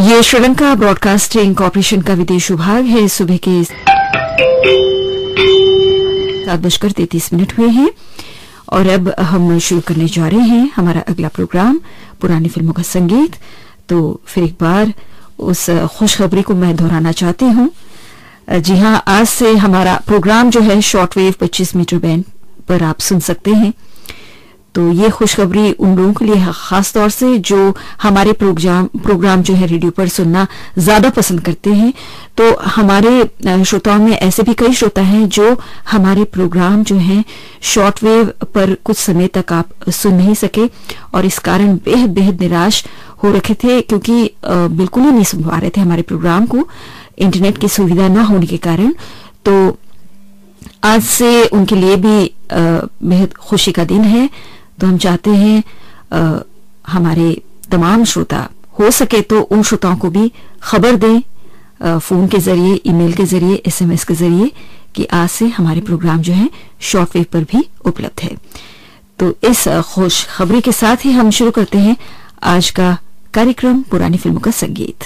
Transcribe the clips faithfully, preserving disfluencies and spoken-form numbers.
ये Sri Lanka broadcasting corporation का विदेश विभाग है। सुबह के सात बजकर तैतीस मिनट हुए हैं और अब हम शुरू करने जा रहे हैं हमारा अगला प्रोग्राम पुरानी फिल्मों का संगीत। तो फिर एक बार उस खुशखबरी को मैं दोहराना चाहती हूँ। जी हाँ, आज से हमारा प्रोग्राम जो है शॉर्टवेव पच्चीस मीटर बैंड पर आप सुन सकते हैं। तो ये खुशखबरी उन लोगों के लिए है, खास तौर से जो हमारे प्रोग्राम प्रोग्राम जो है रेडियो पर सुनना ज्यादा पसंद करते हैं। तो हमारे श्रोताओं में ऐसे भी कई श्रोता हैं जो हमारे प्रोग्राम जो हैं शॉर्टवेव पर कुछ समय तक आप सुन नहीं सके और इस कारण बेहद बेहद निराश हो रखे थे, क्योंकि बिल्कुल ही नहीं सुन पा रहे थे हमारे प्रोग्राम को इंटरनेट की सुविधा न होने के कारण। तो आज से उनके लिए भी बेहद खुशी का दिन है। तो हम चाहते हैं आ, हमारे तमाम श्रोता हो सके तो उन श्रोताओं को भी खबर दें आ, फोन के जरिए, ईमेल के जरिए, एसएमएस के जरिए कि आज से हमारे प्रोग्राम जो है शॉर्टवेव पर भी उपलब्ध है। तो इस खुश खबरी के साथ ही हम शुरू करते हैं आज का कार्यक्रम पुरानी फिल्मों का संगीत।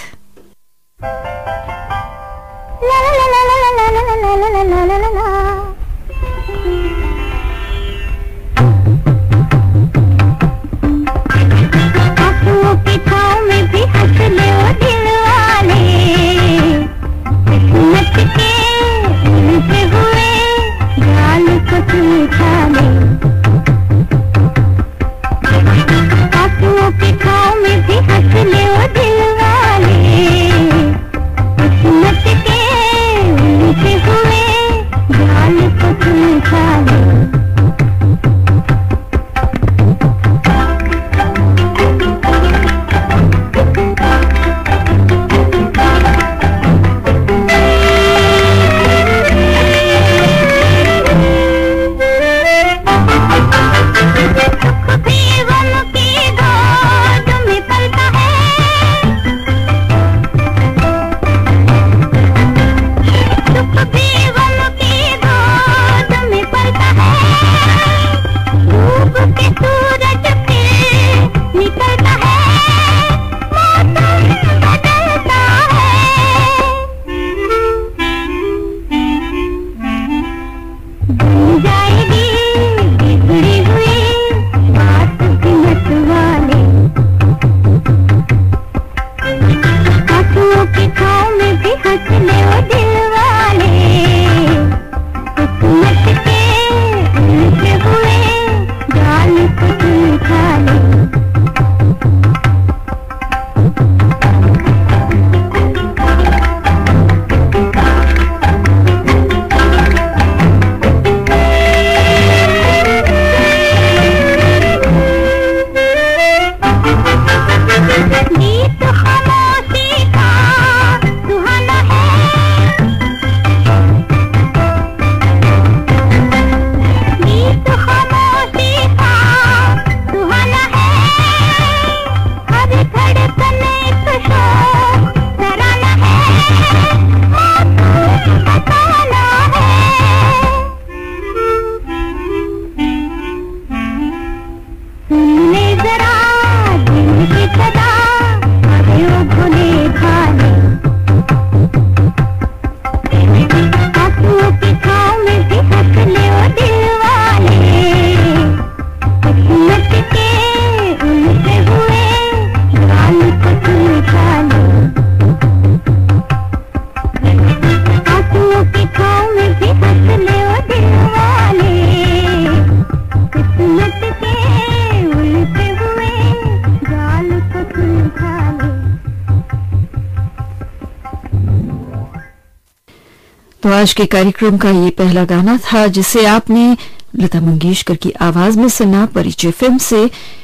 तो आज के कार्यक्रम का ये पहला गाना था जिसे आपने लता मंगेशकर की आवाज में सुना। परिचय फिल्म से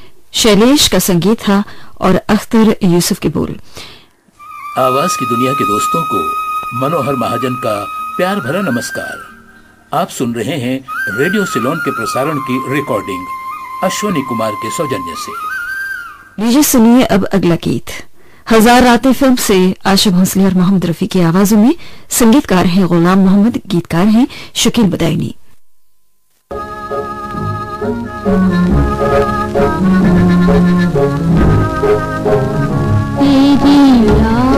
शैलेश का संगीत था और अख्तर यूसुफ के बोल। आवाज की दुनिया के दोस्तों को मनोहर महाजन का प्यार भरा नमस्कार। आप सुन रहे हैं रेडियो सिलोन के प्रसारण की रिकॉर्डिंग अश्वनी कुमार के सौजन्य से। लीजिए सुनिए अब अगला गीत। हजार रातें फिल्म से आशा भोसले और मोहम्मद रफी की आवाजों में संगीतकार हैं गुलाम मोहम्मद, गीतकार हैं शकील बदायनी। तेरी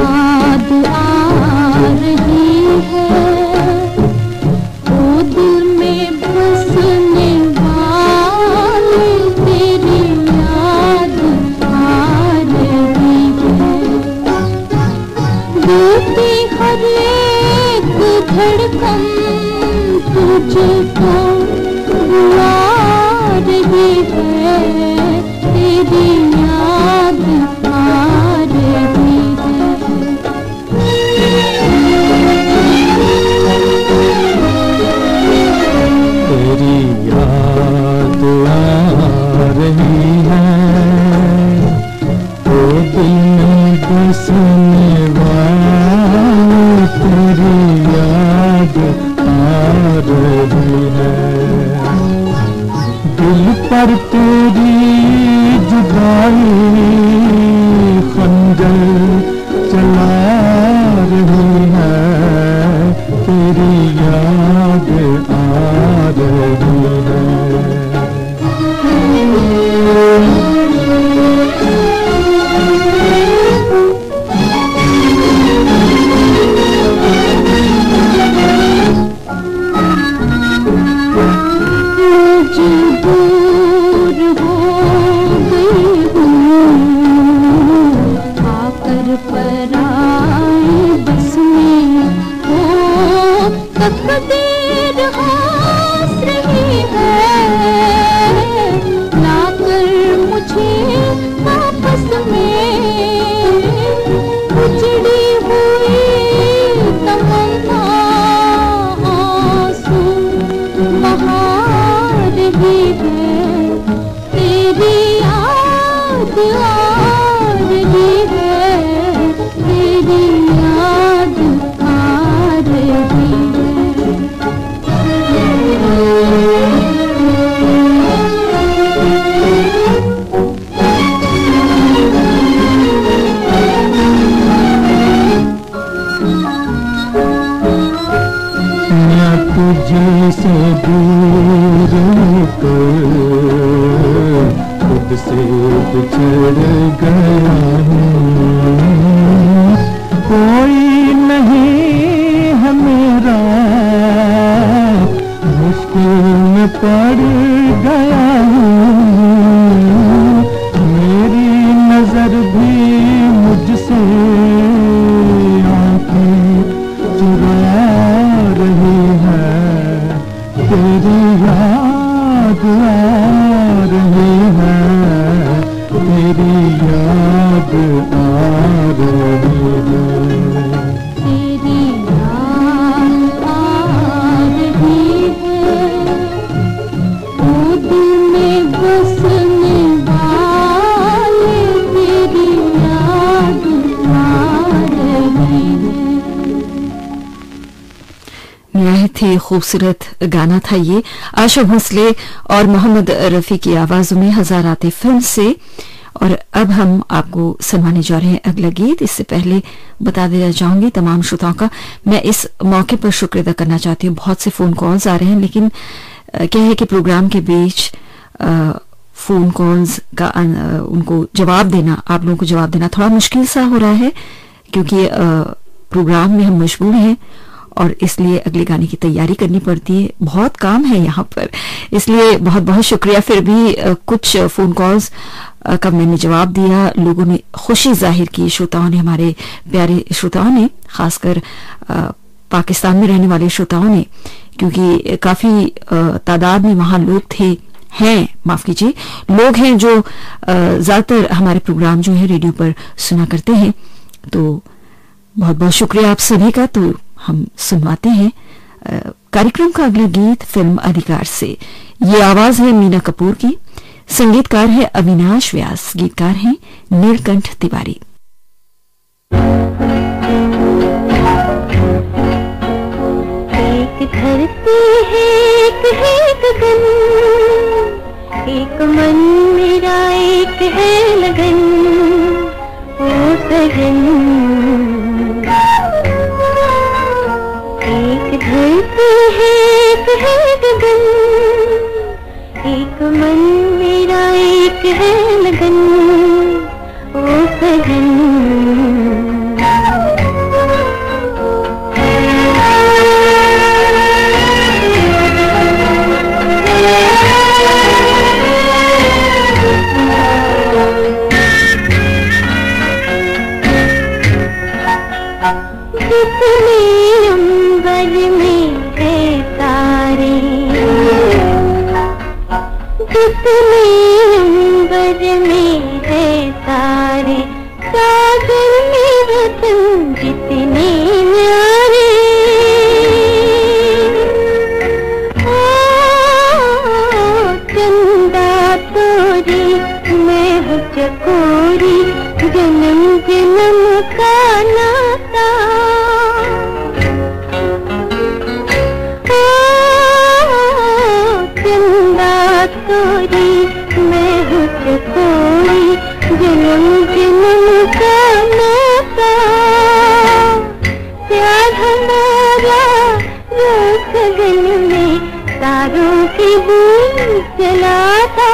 टूटी हर एक धड़कन तुझको बुला रही है, तेरी याद आ रही है। तेरी याद आ रही है, ओ दिल में बसने वाली तेरी याद आ रही है। दिल पर तेरी जुदाई खंजर चला रही है, तेरी याद आ रही है। तकदीर हंस रही है, लाकर मुझे वापस में उजड़ी हुई तमन्ना आंसू बहा रही है, तेरी याद आ रही है, तेरी याद आ रही है। तुझे से दूर होकर खुद से बिछड़ गया हूँ, कोई नहीं है मेरा, मुश्किल में पड़ गया हूँ, मेरी नजर भी मुझसे आंखें चुरा रही है, तेरी याद आ रही है, तेरी याद आ रही है, तेरी याद आ रही है, ओ दिल में बसने वाले तेरी याद आ रही है। निहायत ही खूबसूरत गाना था ये, आशा भोसले और मोहम्मद रफी की आवाजों में हजाराते फिल्म से। और अब हम आपको सुनवाने जा रहे हैं अगला गीत। इससे पहले बता देना चाहूंगी तमाम श्रोताओं का, मैं इस मौके पर शुक्र अदा करना चाहती हूँ। बहुत से फोन कॉल्स आ रहे हैं, लेकिन क्या है कि प्रोग्राम के बीच आ, फोन कॉल्स का आ, उनको जवाब देना, आप लोगों को जवाब देना थोड़ा मुश्किल सा हो रहा है, क्योंकि आ, प्रोग्राम में हम मशगूल हैं और इसलिए अगले गाने की तैयारी करनी पड़ती है। बहुत काम है यहाँ पर, इसलिए बहुत बहुत शुक्रिया। फिर भी आ, कुछ फोन कॉल्स का मैंने जवाब दिया, लोगों ने खुशी जाहिर की, श्रोताओं ने, हमारे प्यारे श्रोताओं ने, खासकर पाकिस्तान में रहने वाले श्रोताओं ने, क्योंकि काफी तादाद में वहां लोग थे, हैं, माफ कीजिए, लोग हैं जो ज्यादातर हमारे प्रोग्राम जो है रेडियो पर सुना करते हैं। तो बहुत बहुत शुक्रिया आप सभी का। तो हम सुनवाते हैं कार्यक्रम का अगला गीत फिल्म अधिकार से। ये आवाज है मीना कपूर की, संगीतकार है अविनाश व्यास, गीतकार हैं नीलकंठ तिवारी। एक धरती है, एक है गगन, एक मन मेरा, एक है लगन, ओ सजन। एक धरती है, एक है गगन, एक मन मेरा, एक है लगन, ओ सजन। जितने अंबर में है तारे, जितने अंबर में है तारे, सागर में रतन जितने न्यारे, चंदा तोरी मैं हूँ चकोरी, जन्म जन्म का नाता, चंदा तोरी मैं हूँ चकोरी, जन्म जन्म का नाता, प्यार हमारा रोज गगन में तारों की बूंद जलाता,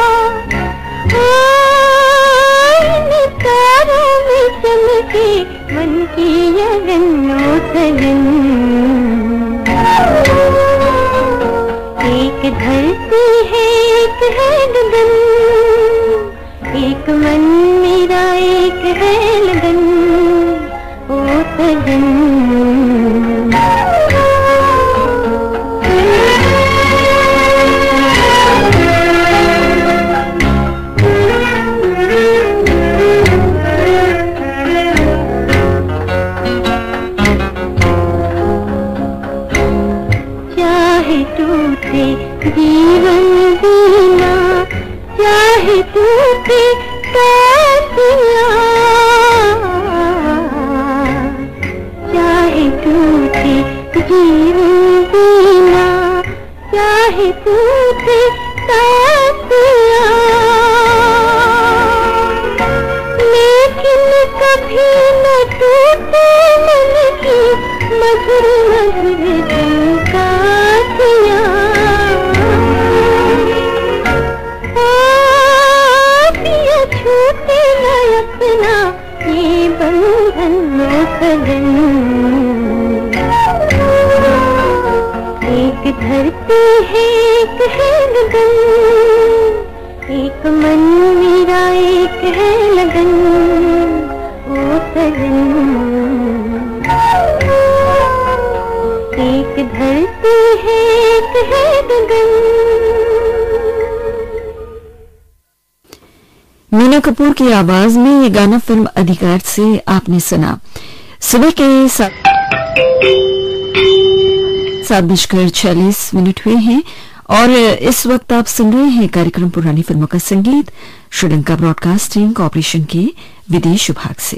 तारों में चमके मन की अगन ओ सजन, एक धरती है एक है गगन, एक मन मेरा एक है लगन ओ सजन। जीवन जीना चाहे टूटे साथिया, चाहे टूटे जीवन जीना चाहे टूटे साथिया, लेकिन कभी न टूटे मन की मधुर मधुर झंकारियां, छूटे न अपना ये बंधन ओ सजन, एक धरती है एक है गगन, एक मन मेरा एक है लगन ओ सजन, एक धरती है एक है गगन। मीना कपूर की आवाज में ये गाना फिल्म अधिकार से आपने सुना। सुबह के सात सात बजकर छियालीस मिनट हुए हैं और इस वक्त आप सुन रहे हैं कार्यक्रम पुरानी फिल्मों का संगीत श्रीलंका ब्रॉडकास्टिंग कॉरपोरेशन के विदेश विभाग से।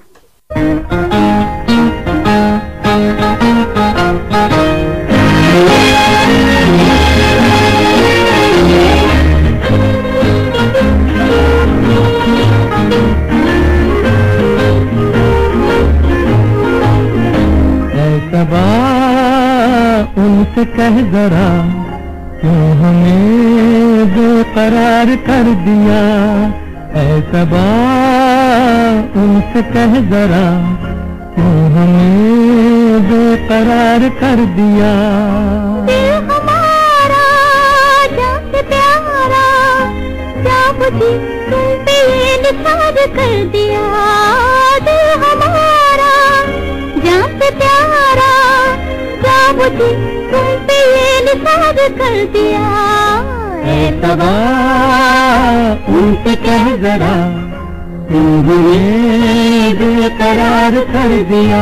सबा उनसे कह जरा क्यों हमें बेकरार कर दिया, ऐ सबा उनसे कह जरा क्यों हमें बेकरार कर दिया, दिल हमारा जान से प्यारा क्या बुझी तुम पे ये निसार कर दिया, दिल हमारा जान से प्यारा क्या बुझी तुम पे ये निसार कर दिया, ऐ सबा उनसे कह जरा तुम हमें बेकरार कर दिया।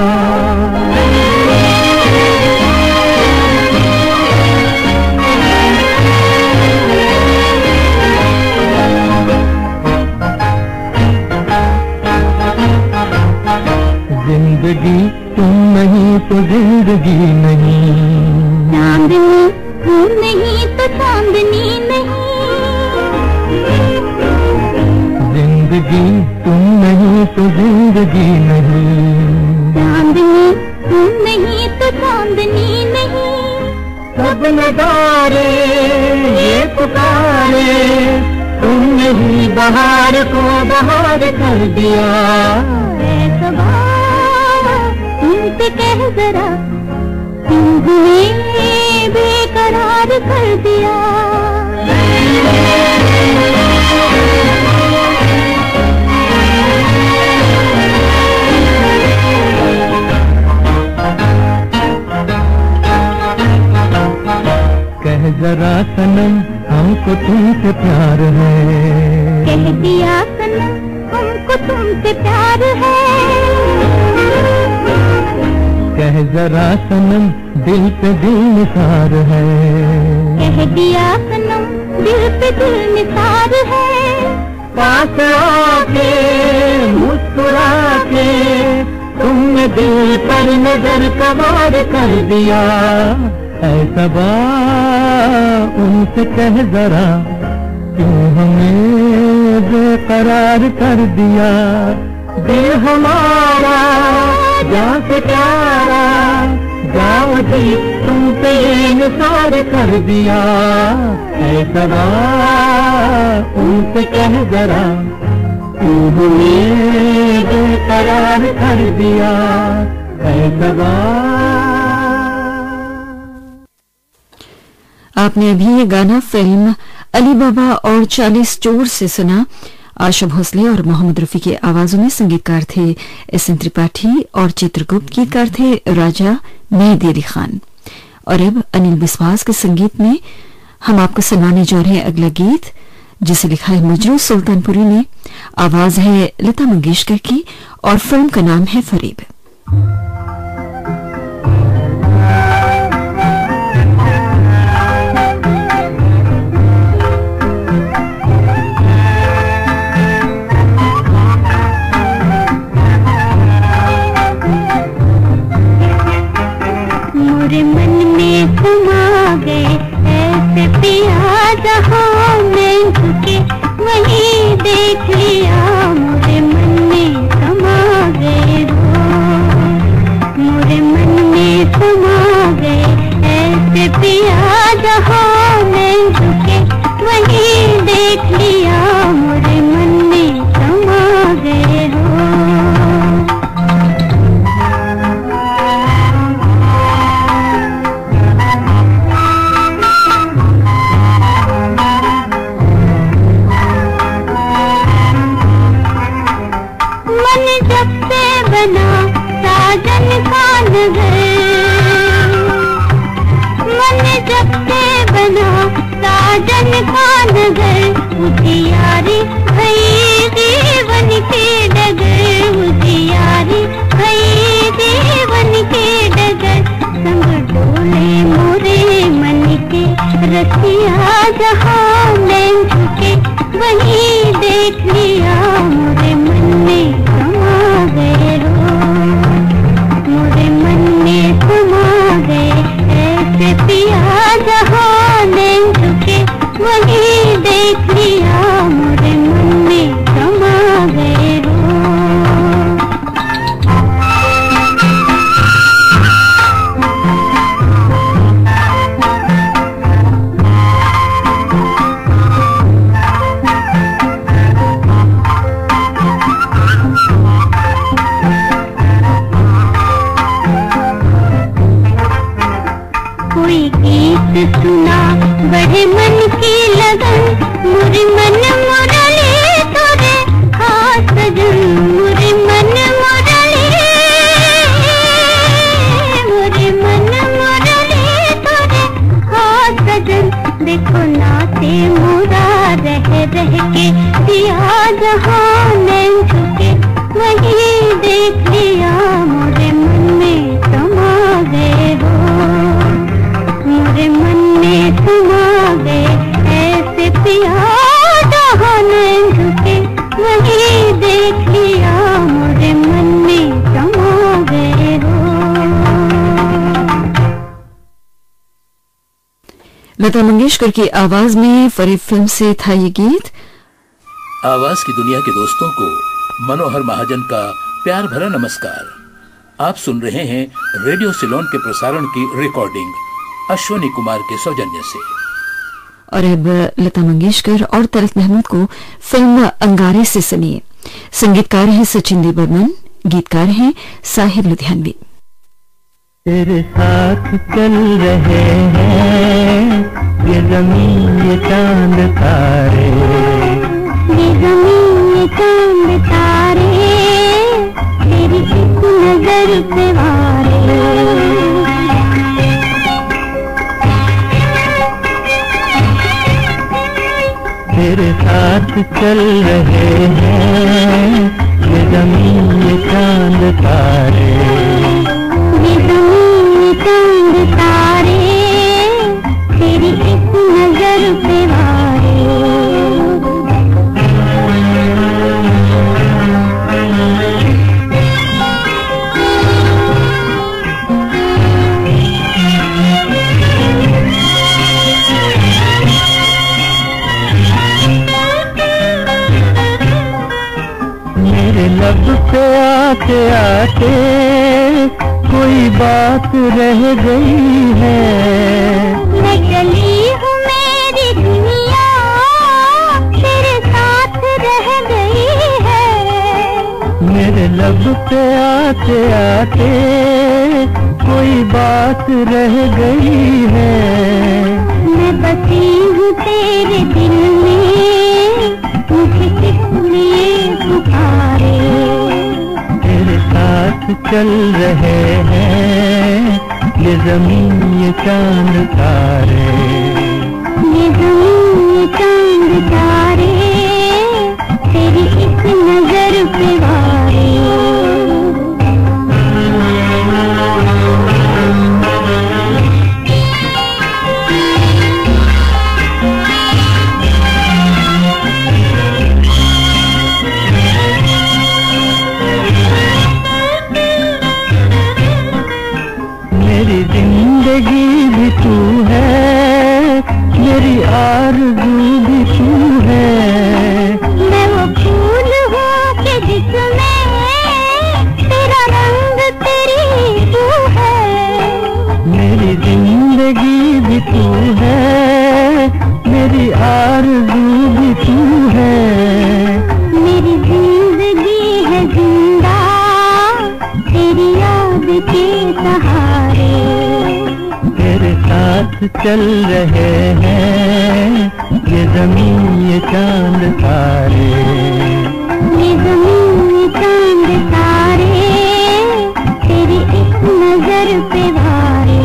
जिंदगी तुम नहीं तो जिंदगी नहीं, चांदनी तुम नहीं तो चांदनी नहीं, जिंदगी तुम नहीं तो जिंदगी नहीं, चांदनी तुम नहीं तो चांदनी नहीं, सब नजारे ये पुकारे तुमने ही बहार को बहार कर दिया, ऐ सबा उनसे कह जरा तुमने बेकरार कर दिया, जरा सनम हमको तुमसे प्यार है, कह दिया सनम हमको तुमसे प्यार है, कह जरा सनम दिल पे दिल निसार है, कह दिया सनम दिल पे दिल निसार है। पास आके मुस्कुरा के तुमने दिल पर नजर कबार कर दिया, ऐसा बा उनसे कह जरा क्यों हमें बेकरार कर दिया, दिल हमारा जान से प्यारा जाओ जी तुम पे निसार कर दिया, ऐसा बा उनसे कह जरा क्यों हमें बेकरार कर दिया, ऐसा बा। आपने अभी ये गाना फिल्म अली बाबा और चालीस चोर से सुना। आशा भोसले और मोहम्मद रफी की आवाजों में संगीतकार थे एस एन त्रिपाठी और चित्रगुप्त, गीतकार थे राजा मेहदी अली खान। और अब अनिल बिस्वास के संगीत में हम आपको सुनाने जा रहे हैं अगला गीत, जिसे लिखा है मजरू सुल्तानपुरी ने। आवाज है लता मंगेशकर की और फिल्म का नाम है फरीब। मन में समा गए ऐसे पिया जहाँ मैं झुके वहीं देख लिया, मोरे मन में समा गए हो, मोरे मन में समा गए ऐसे पिया जहाँ मैं झुके वहीं देख लिया, मोरे मन में समा गए हो। साजन का नगर मन जब से बना साजन का नगर, उजियारी भई जीवन के डगर, उजियारी भई जीवन के डगर, संग डोले मोरे मन के रसिया जहाँ मैं झुके वहीं देख लिया, मोरे मन में समा गए हो, मोरे मन में समा गए ऐसे पिया जहाँ मैं झुके वहीं देख लिया, मोरे मन में समा गए हो। सुना बड़े मन की लगन, मुरी मन मुरली तोरे खास सजन, मुरी मन मुरली, मुरी मन मुरली तोरे खास सजन, देखो नाते मुरा रह रह के दिया जहाँ मैं झुके वहीं देख लिया, मोरे मन में समा गए हो, मोरे मन में समा गए ऐसे पिया जहाँ मैं झुके वहीं देख लिया, मोरे मन में समा गए हो। लता मंगेशकर की आवाज में फरीब फिल्म से था ये गीत। आवाज की दुनिया के दोस्तों को मनोहर महाजन का प्यार भरा नमस्कार। आप सुन रहे हैं रेडियो सिलोन के प्रसारण की रिकॉर्डिंग अश्वनी कुमार के सौजन्य से। और अब लता मंगेशकर और तलत महमूद को फिल्म अंगारे से सुनिए। संगीतकार हैं सचिन देव बर्मन, गीतकार हैं साहिर लुधियानवी। तेरे साथ चल रहे हैं ये ज़मीन ये चांद तारे, ये ज़मीन ये चांद तारे, तेरी एक नजर पे वारे, साथ चल रहे हैं ये ज़मीन ये चांद तारे, ये ज़मीन ये चांद तारे तेरी एक नजर पे वारे। मेरे लब पे आते आते कोई बात रह गई है, मैं चली हूँ मेरी दुनिया तेरे साथ रह गई है। मेरे लब पे आते आते कोई बात रह गई है, मैं बसी हूँ तेरे दिल में मुझे किस लिए पुकारे। तेरे साथ चल रहे हैं ये ज़मीन ये चांद तारे, ये ज़मीन ये चांद तारे तेरी एक नजर पे वारे। मेरी जिंदगी भी तू है, मेरी आरज़ू भी तू है, मैं वो फूल हूँ कि जिसमें तेरा रंग तेरी तू है। मेरी जिंदगी भी तू है, मेरी आरज़ू भी तू है, मेरी जिंदगी है जिंदा तेरी याद के सहारे। तेरे साथ चल रहे हैं ये ज़मीन ये चांद तारे, ये ज़मीन ये चांद तारे तेरी एक नजर पे वारे।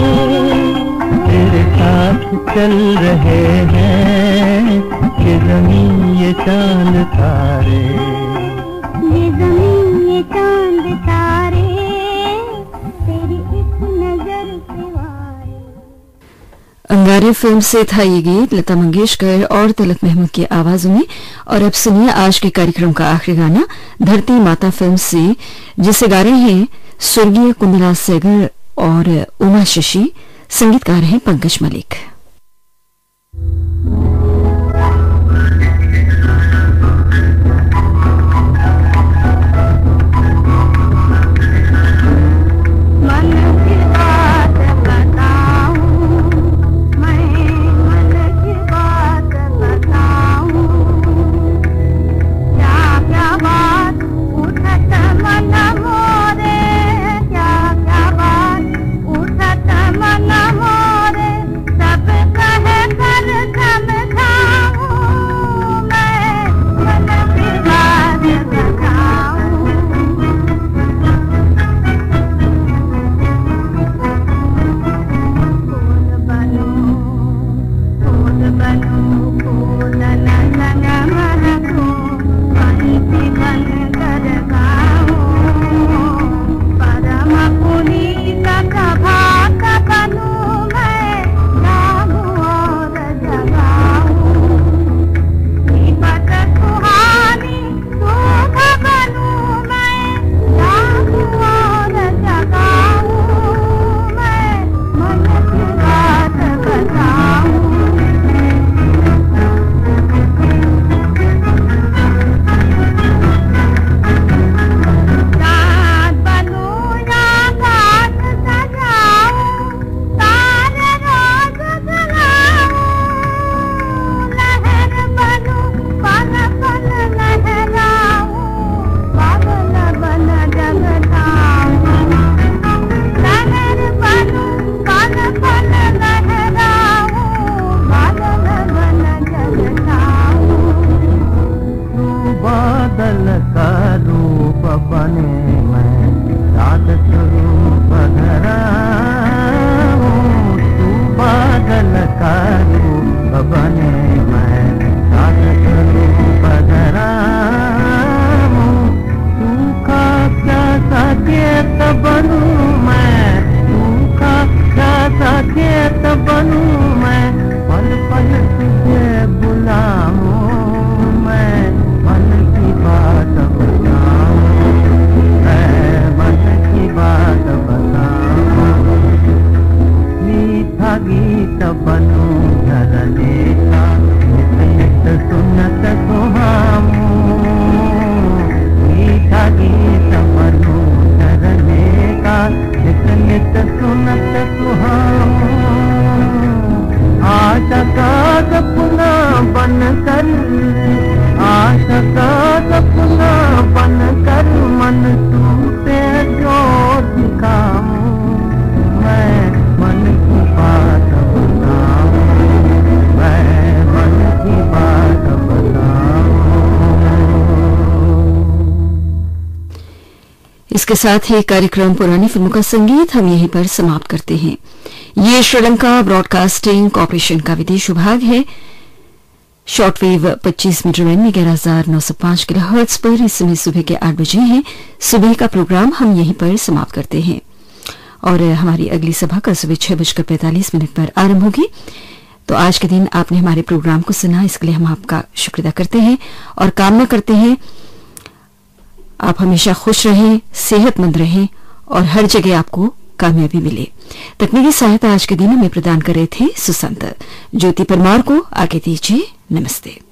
तेरे साथ चल रहे हैं ये ज़मीन ये चांद तारे, ये ज़मीन ये चांद तारे तेरी एक नजर पे वारे। अंगारे फिल्म से था ये गीत लता मंगेशकर और तलत महमूद की आवाजों में। और अब सुनिए आज के कार्यक्रम का आखिरी गाना धरती माता फिल्म से, जिसे गा रहे हैं स्वर्गीय कुंदला सेगर और उमा शशि, संगीतकार हैं पंकज मलिक। मन मोरे सब कहे कर इसके साथ ही कार्यक्रम पुरानी फिल्मों का संगीत हम यहीं पर समाप्त करते हैं। ये श्रीलंका ब्रॉडकास्टिंग कॉर्पोरेशन का विदेश विभाग है। शॉर्टवेव पच्चीस मीटर बैंड में ग्यारह हजार नौ सौ पांच किलोहर्ट्ज पर इस समय सुबह के आठ बजे हैं। सुबह का प्रोग्राम हम यहीं पर समाप्त करते हैं और हमारी अगली सभा कल सुबह छह बजकर पैंतालीस मिनट पर आरंभ होगी। तो आज के दिन आपने हमारे प्रोग्राम को सुना, इसके लिए हम आपका शुक्र अदा करते हैं और कामना करते हैं आप हमेशा खुश रहें, सेहतमंद रहें और हर जगह आपको कामयाबी मिले। तकनीकी सहायता आज के दिन हमें प्रदान कर रहे थे सुसंत। ज्योति परमार को आगे दीजिए नमस्ते।